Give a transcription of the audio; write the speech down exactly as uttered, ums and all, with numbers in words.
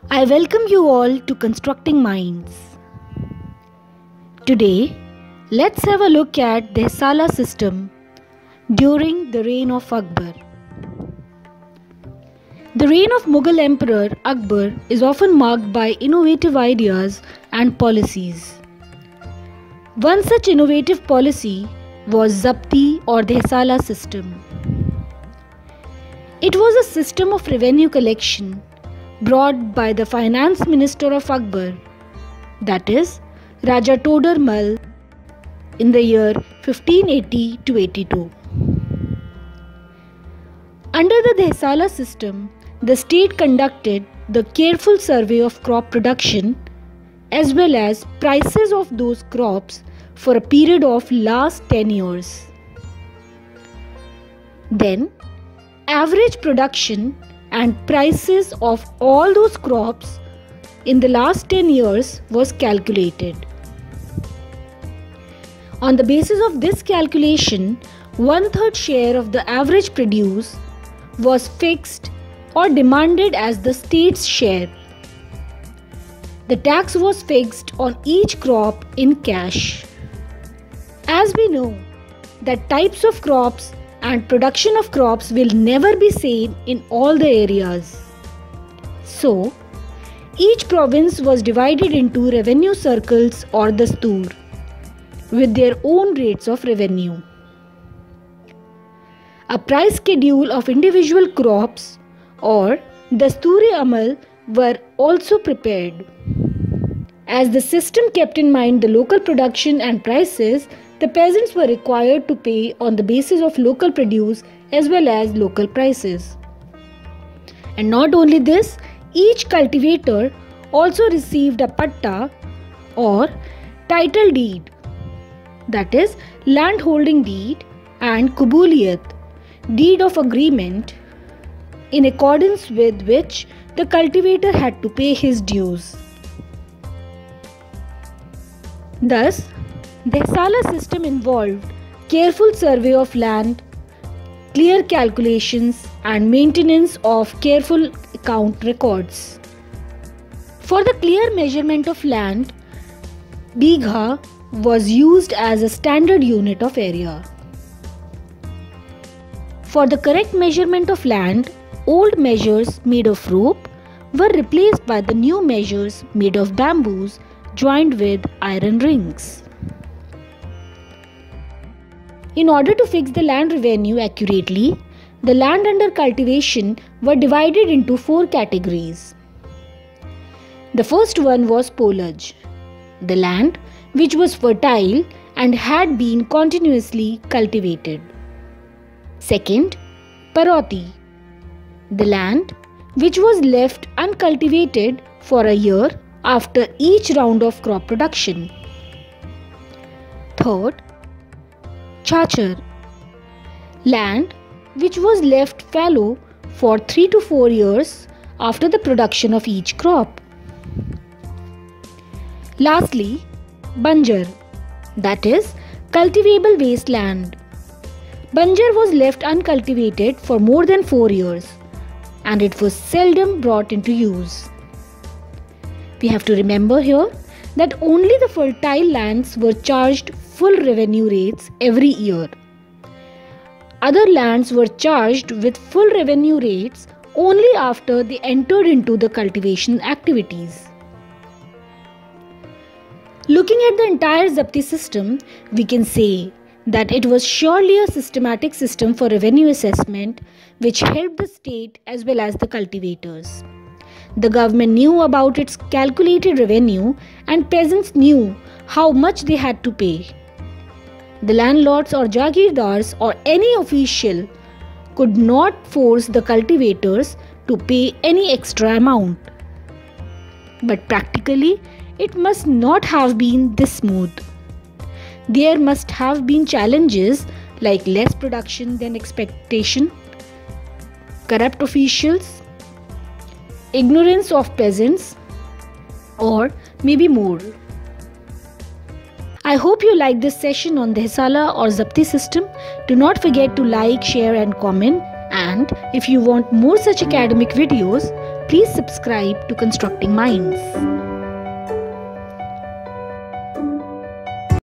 I welcome you all to Constructing Minds. Today, let's have a look at the Hesala system during the reign of Akbar. The reign of Mughal Emperor Akbar is often marked by innovative ideas and policies. One such innovative policy was Zabti or the Hesala system. It was a system of revenue collection brought by the finance minister of Akbar, that is, Raja Todar Mal, in the year fifteen eighty to eighty-two. Under the Hesala system, the state conducted the careful survey of crop production as well as prices of those crops for a period of last ten years. Then, average production and prices of all those crops in the last ten years was calculated. On the basis of this calculation, one-third share of the average produce was fixed or demanded as the state's share. The tax was fixed on each crop in cash. As we know that types of crops and production of crops will never be same in all the areas. So, each province was divided into revenue circles or dastur with their own rates of revenue. A price schedule of individual crops or Dastur-e-Amal were also prepared. As the system kept in mind the local production and prices, the peasants were required to pay on the basis of local produce as well as local prices. And not only this, each cultivator also received a patta or title deed, that is, land holding deed, and kubuliyat, deed of agreement, in accordance with which the cultivator had to pay his dues. Thus, the Hesala system involved careful survey of land, clear calculations, and maintenance of careful account records. For the clear measurement of land, Bigha was used as a standard unit of area. For the correct measurement of land, old measures made of rope were replaced by the new measures made of bamboos joined with iron rings. In order to fix the land revenue accurately, the land under cultivation were divided into four categories. The first one was polage, the land which was fertile and had been continuously cultivated. Second, paroti, the land which was left uncultivated for a year after each round of crop production. Third, chachar, land which was left fallow for three to four years after the production of each crop. Lastly, banjar, that is, cultivable wasteland. Banjar was left uncultivated for more than four years and it was seldom brought into use. We have to remember here that only the fertile lands were charged full revenue rates every year. Other lands were charged with full revenue rates only after they entered into the cultivation activities. Looking at the entire Zabti system, we can say that it was surely a systematic system for revenue assessment which helped the state as well as the cultivators. The government knew about its calculated revenue and peasants knew how much they had to pay. The landlords or jagirdars or any official could not force the cultivators to pay any extra amount. But practically, it must not have been this smooth. There must have been challenges like less production than expectation, corrupt officials, ignorance of peasants, or maybe more. I hope you liked this session on the Hesala or Zabti system. Do not forget to like, share and comment, and if you want more such academic videos, Please subscribe to Constructing Minds.